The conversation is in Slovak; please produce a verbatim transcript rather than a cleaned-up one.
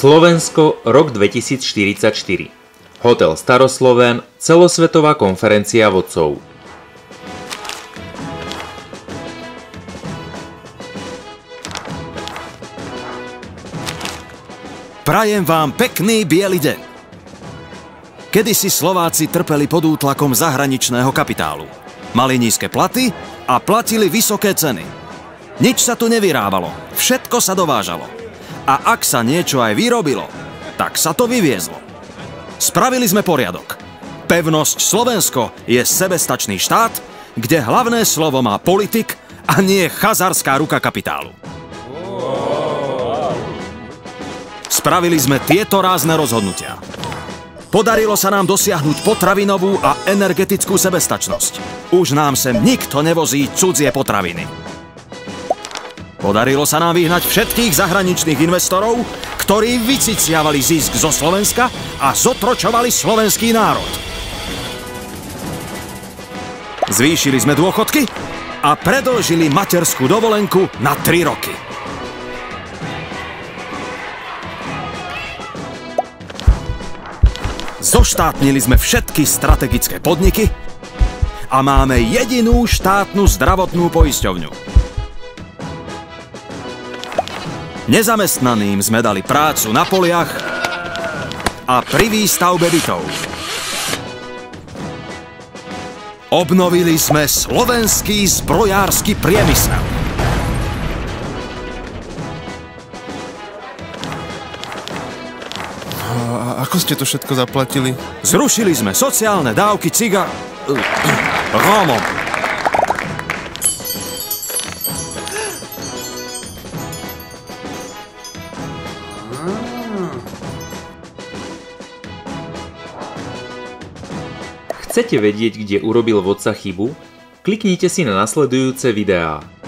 Slovensko, rok dvetisícštyridsaťštyri. Hotel Starosloven, celosvetová konferencia vodcov. Prajem vám pekný biely deň. Kedysi Slováci trpeli pod útlakom zahraničného kapitálu. Mali nízke platy a platili vysoké ceny. Nič sa tu nevyrábalo, všetko sa dovážalo. A ak sa niečo aj vyrobilo, tak sa to vyviezlo. Spravili sme poriadok. Pevnosť Slovensko je sebestačný štát, kde hlavné slovo má politik a nie chazarská ruka kapitálu. Spravili sme tieto rázne rozhodnutia. Podarilo sa nám dosiahnuť potravinovú a energetickú sebestačnosť. Už nám sem nikto nevozí cudzie potraviny. Podarilo sa nám vyhnať všetkých zahraničných investorov, ktorí vyciciavali zisk zo Slovenska a zotročovali slovenský národ. Zvýšili sme dôchodky a predĺžili materskú dovolenku na tri roky. Zoštátnili sme všetky strategické podniky a máme jedinú štátnu zdravotnú poisťovňu. Nezamestnaným sme dali prácu na poliach a pri výstavbe bytov. Obnovili sme slovenský zbrojársky priemysel. A ako ste to všetko zaplatili? Zrušili sme sociálne dávky ciga... Rómom. Chcete vedieť, kde urobil vodca chybu? Kliknite si na nasledujúce videá.